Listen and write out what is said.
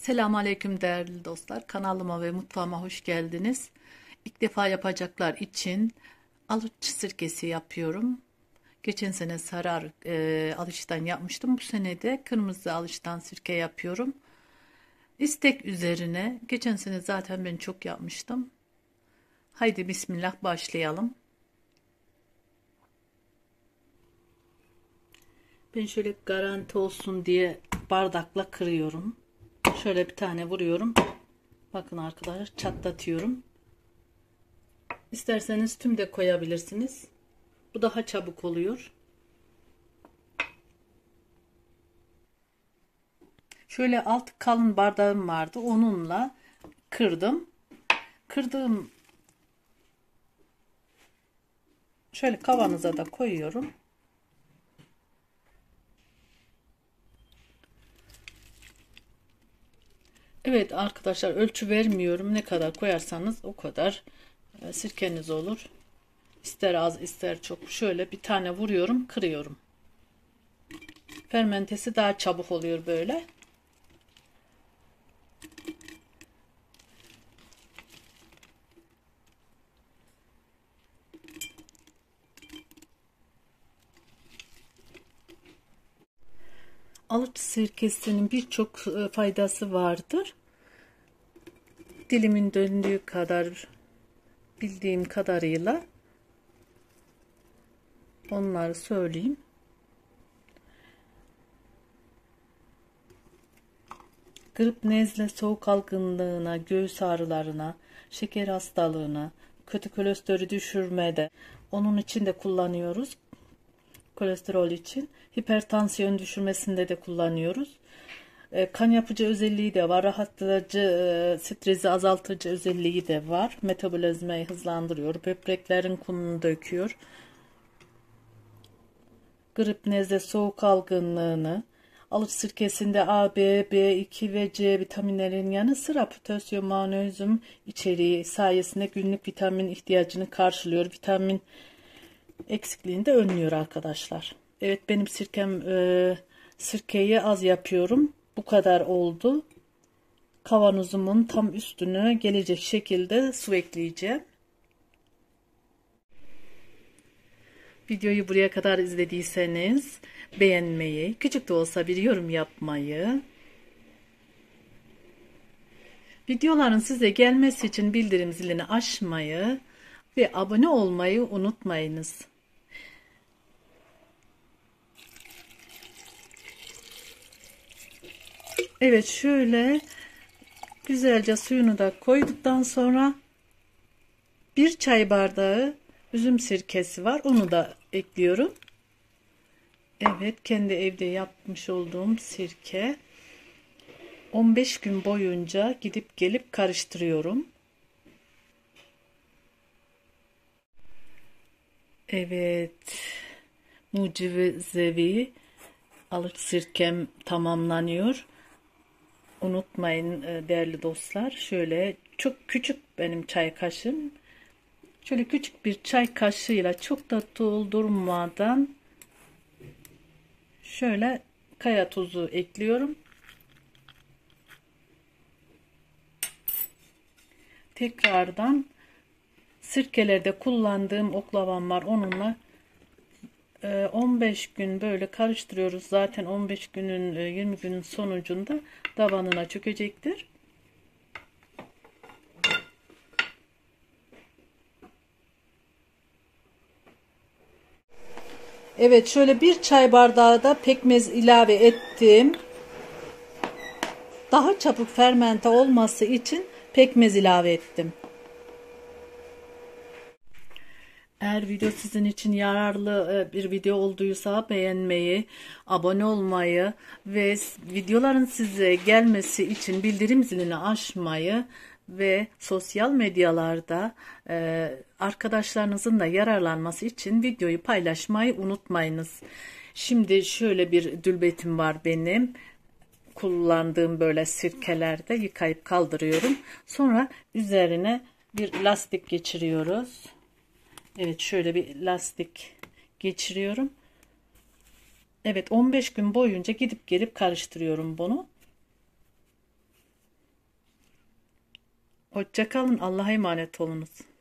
Selamünaleyküm değerli dostlar. Kanalıma ve mutfağıma hoş geldiniz. İlk defa yapacaklar için alıç sirkesi yapıyorum. Geçen sene sarı alıştan yapmıştım. Bu sene de kırmızı alıştan sirke yapıyorum. İstek üzerine. Geçen sene zaten ben çok yapmıştım. Haydi bismillah başlayalım. Ben şöyle garanti olsun diye bardakla kırıyorum. Şöyle bir tane vuruyorum. Bakın arkadaşlar, çatlatıyorum. İsterseniz tüm de koyabilirsiniz. Bu daha çabuk oluyor. Şöyle alt kalın bardağım vardı. Onunla kırdım. Kırdığım şöyle kavanoza da koyuyorum. Evet arkadaşlar, ölçü vermiyorum. Ne kadar koyarsanız o kadar sirkeniz olur. İster az ister çok. Şöyle bir tane vuruyorum, kırıyorum. Fermentesi daha çabuk oluyor böyle. Alıç sirkesinin birçok faydası vardır. Dilimin döndüğü kadar, bildiğim kadarıyla onları söyleyeyim. Grip, nezle, soğuk algınlığına, göğüs ağrılarına, şeker hastalığına, kötü kolesterolü düşürmede, onun için de kullanıyoruz. Kolesterol için, hipertansiyon düşürmesinde de kullanıyoruz. Kan yapıcı özelliği de var, rahatlatıcı, stresi azaltıcı özelliği de var. Metabolizmayı hızlandırıyor, böbreklerin kumunu döküyor. Grip, nezle, soğuk algınlığını, alıç sirkesinde A, B, B2 ve C vitaminlerin yanı sıra potasyum, magnezyum içeriği sayesinde günlük vitamin ihtiyacını karşılıyor. Vitamin eksikliğini de önlüyor arkadaşlar. Evet, benim sirkeyi az yapıyorum. Bu kadar oldu. Kavanozumun tam üstüne gelecek şekilde su ekleyeceğim. Videoyu buraya kadar izlediyseniz beğenmeyi, küçük de olsa bir yorum yapmayı, videoların size gelmesi için bildirim zilini açmayı ve abone olmayı unutmayınız. Evet, şöyle güzelce suyunu da koyduktan sonra bir çay bardağı üzüm sirkesi var. Onu da ekliyorum. Evet, kendi evde yapmış olduğum sirke. 15 gün boyunca gidip gelip karıştırıyorum. Evet, mucizevi alıç sirkem tamamlanıyor. Unutmayın değerli dostlar. Şöyle çok küçük benim çay kaşığım. Şöyle küçük bir çay kaşığıyla, çok da doldurmadan şöyle kaya tuzu ekliyorum. Tekrardan sirkelerde kullandığım oklavam var. Onunla 15 gün böyle karıştırıyoruz. Zaten 15 günün 20 günün sonucunda tabanına çökecektir. Evet, şöyle bir çay bardağı da pekmez ilave ettim. Daha çabuk fermente olması için pekmez ilave ettim. Eğer video sizin için yararlı bir video olduysa beğenmeyi, abone olmayı ve videoların size gelmesi için bildirim zilini açmayı ve sosyal medyalarda arkadaşlarınızın da yararlanması için videoyu paylaşmayı unutmayınız. Şimdi şöyle bir dülbetim var benim. Kullandığım böyle sirkelerde yıkayıp kaldırıyorum. Sonra üzerine bir lastik geçiriyoruz. Evet, şöyle bir lastik geçiriyorum. Evet, 15 gün boyunca gidip gelip karıştırıyorum bunu. Hoşça kalın. Allah'a emanet olunuz.